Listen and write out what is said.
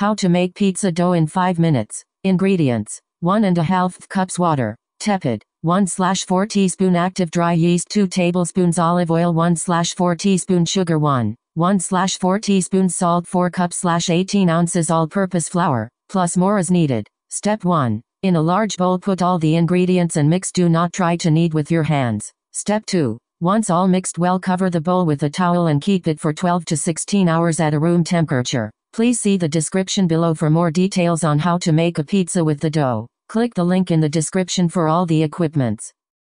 How to make pizza dough in 5 minutes. Ingredients: 1½ cups water, tepid, 1/4 teaspoon active dry yeast, 2 tablespoons olive oil, 1/4 teaspoon sugar, 1/4 teaspoons salt, 4 cups/18 ounces all-purpose flour, plus more as needed. Step 1. In a large bowl put all the ingredients and mix. Do not try to knead with your hands. Step 2. Once all mixed well, cover the bowl with a towel and keep it for 12 to 16 hours at a room temperature. Please see the description below for more details on how to make a pizza with the dough. Click the link in the description for all the equipments.